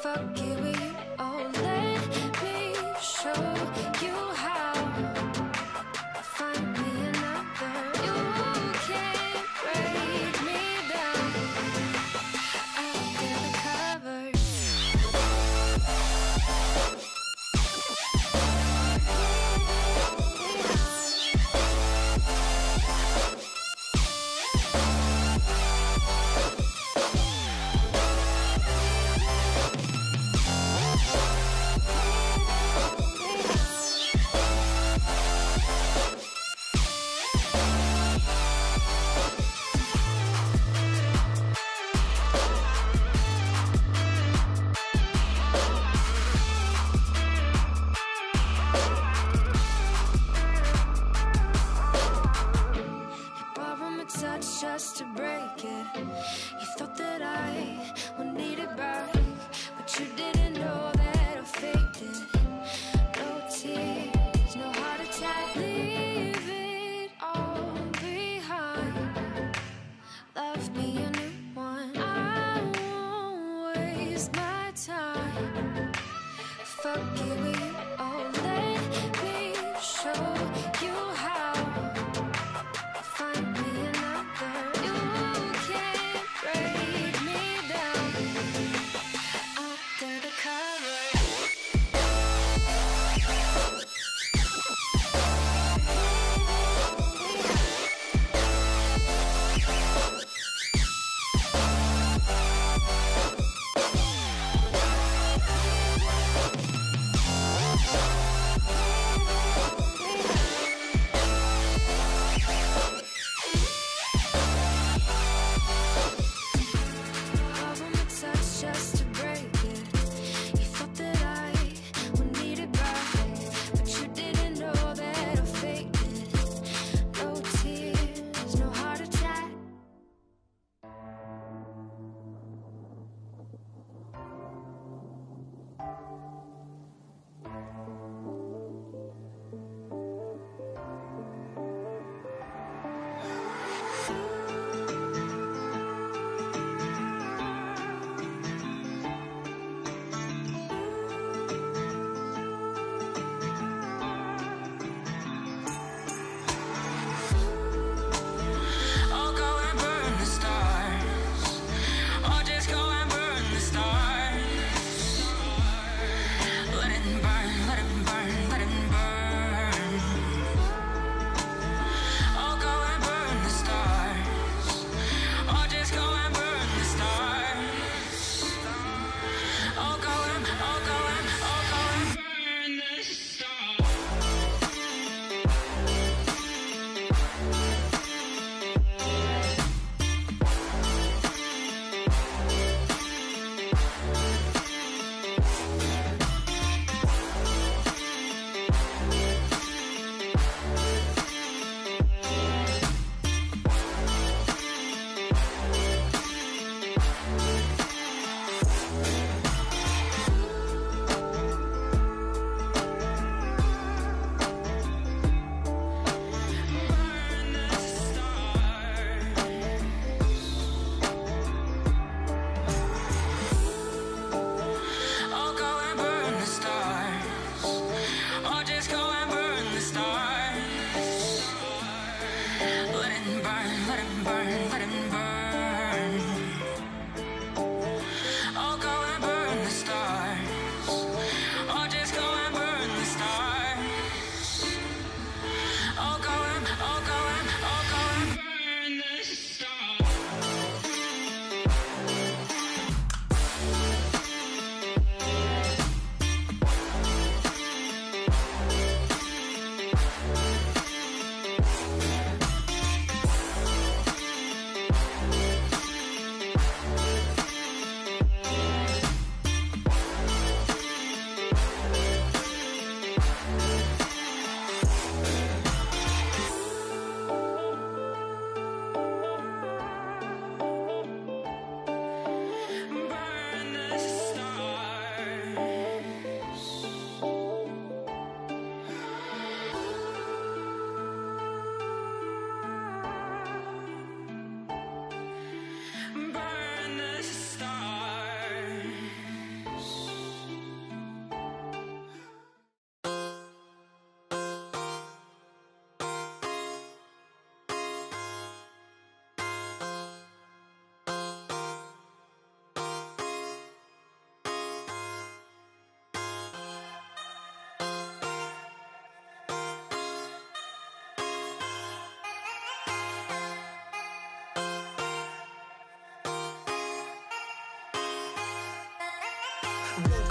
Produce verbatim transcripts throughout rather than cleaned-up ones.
fuck it with you. Oh, let me show you how. Find me another. You can't break me down. I'll get the covers.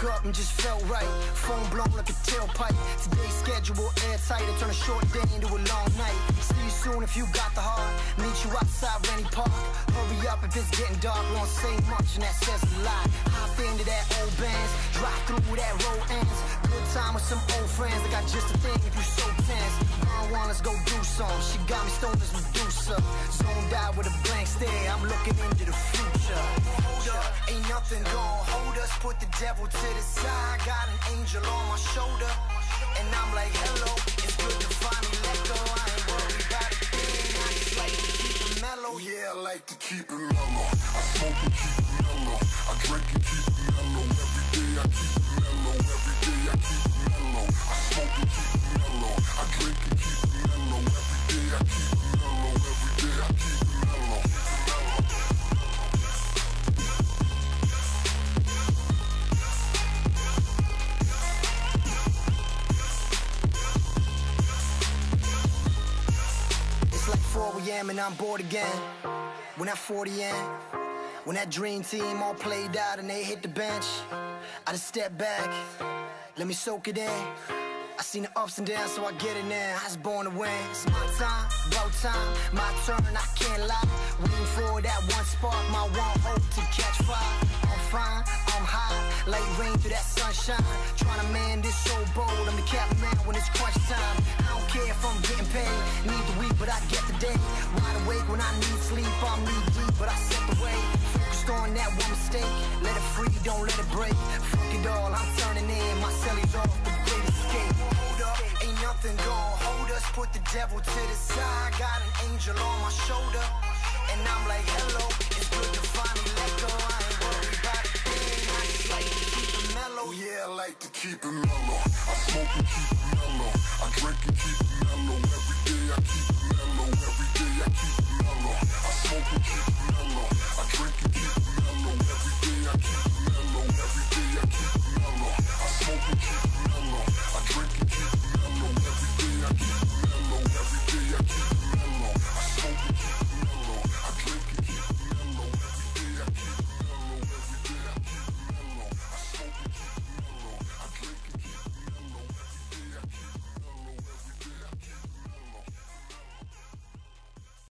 Woke up and just felt right. Phone blown like a tailpipe. Today's schedule airtight. I turn a short day into a long night. See you soon if you got the heart. Meet you outside Rennie Park. Hurry up if it's getting dark. We don't say much and that says a lot. Hop into that old bands. Drive through that road ends. Good time with some old friends. I got just a thing if you so tense. One one, let's go do some. She got me stoned as Medusa. Zoned out with a blank stare. I'm looking into the future. Hold up, ain't nothing gonna hold us. Put the devil to the side. Got an angel on my shoulder. And I'm like, hello, it's good to finally let go. I ain't worried about a thing. I just like to keep it mellow. Yeah, I like to keep it mellow. I smoke and keep it mellow. I drink and keep it mellow. Every day I keep it mellow. Every day I keep it mellow. I smoke and keep it mellow. I drink and keep it mellow. Every day I keep it mellow. Every day I keep it mellow. It's like four A M and I'm bored again. When that forty in, when that dream team all played out and they hit the bench, I just step back, let me soak it in. I seen the ups and downs, so I get it now. I was born to win. It's my time, about time, my turn, I can't lie. Waiting for that one spark, my one hope to catch fire. I'm fine, I'm high, like rain through that sunshine. Trying to man this so bold, I'm the captain man when it's crunch time. I don't care if I'm getting paid, need the week, but I get the day. Wide awake when I need sleep, I'm knee deep, but I set the way. Focused on that one mistake, let it free, don't let it break. Fuck it all, I'm turning in, my cellies off, the great escape. Hold up, ain't nothing gonna hold us. Put the devil to the side. Got an angel on my shoulder. And I'm like, hello, it's good to finally let go. I ain't worried about a thing. I just like to keep it mellow. Yeah, I like to keep it mellow. I smoke and keep